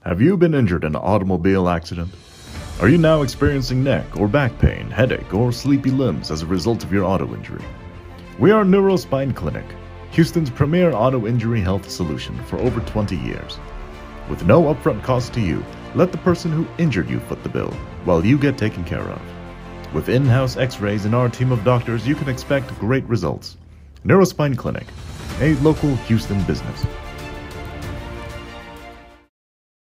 Have you been injured in an automobile accident? Are you now experiencing neck or back pain, headache, or sleepy limbs as a result of your auto injury? We are Neuro Spine Clinic, Houston's premier auto injury health solution for over 20 years. With no upfront cost to you, let the person who injured you foot the bill while you get taken care of. With in-house x-rays and our team of doctors, you can expect great results. Neuro Spine Clinic, a local Houston business.